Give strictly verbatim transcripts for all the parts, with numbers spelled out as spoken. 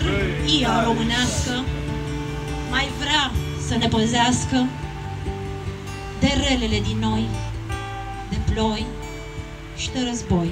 ia românească mai vrea să ne păzească de relele din noi, de ploi și de război.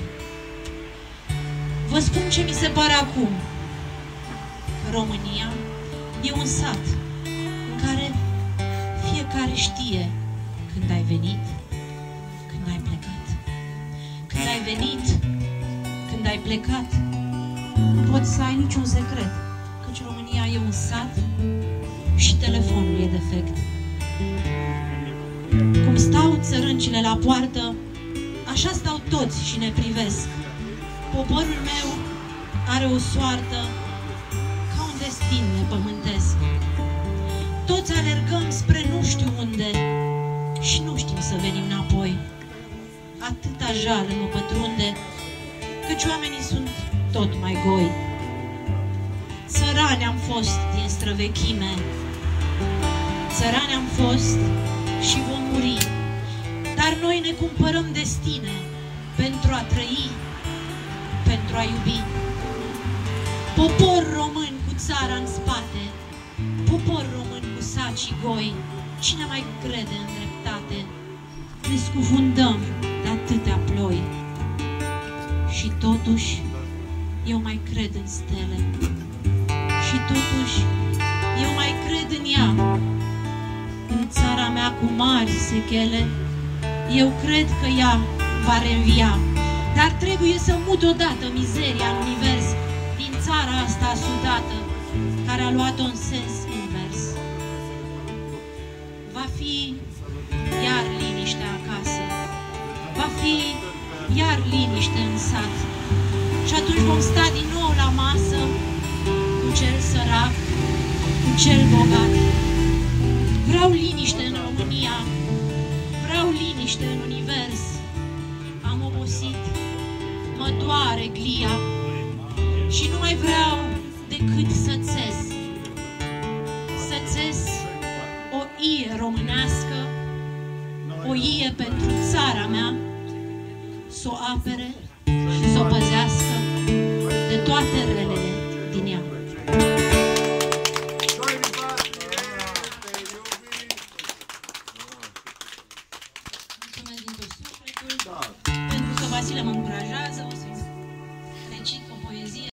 Vă spun ce mi se pare acum, că România e un sat în care fiecare știe când ai venit, când ai plecat. Când ai venit, când ai plecat, nu poți să ai niciun secret, căci România e un sat și telefonul e defect. Cum stau țărâncile la poartă, așa stau toți și ne privesc. Poporul meu are o soartă ca un destin nepământesc. Toți alergăm spre nu știu unde și nu știm să venim înapoi. Atâta jale mă pătrunde, căci oamenii sunt tot mai goi. Țărani am fost din străvechime, țărani am fost și vom muri, dar noi ne cumpărăm destine pentru a trăi, pentru a iubi. Popor român cu țara în spate, popor român cu saci goi, cine mai crede în dreptate? Ne scufundăm de atâtea ploi. Și totuși, eu mai cred în stele. Și totuși, eu mai cred în ea. În țara mea cu mari sechele, eu cred că ea va reînvia. Dar trebuie să mut odată mizeria în univers din țara asta sudată, care a luat-o în sens invers. Va fi iar liniște acasă, va fi iar liniște în sat. Și atunci vom sta din nou la masă cu cel sărac, cu cel bogat. Vreau liniște în România, vreau liniște în univers. Am obosit, mă doare glia și nu mai vreau decât să țes. Să țes o ie românească, o ie pentru țara mea, să o apere și să o păzească de toate relele din ea.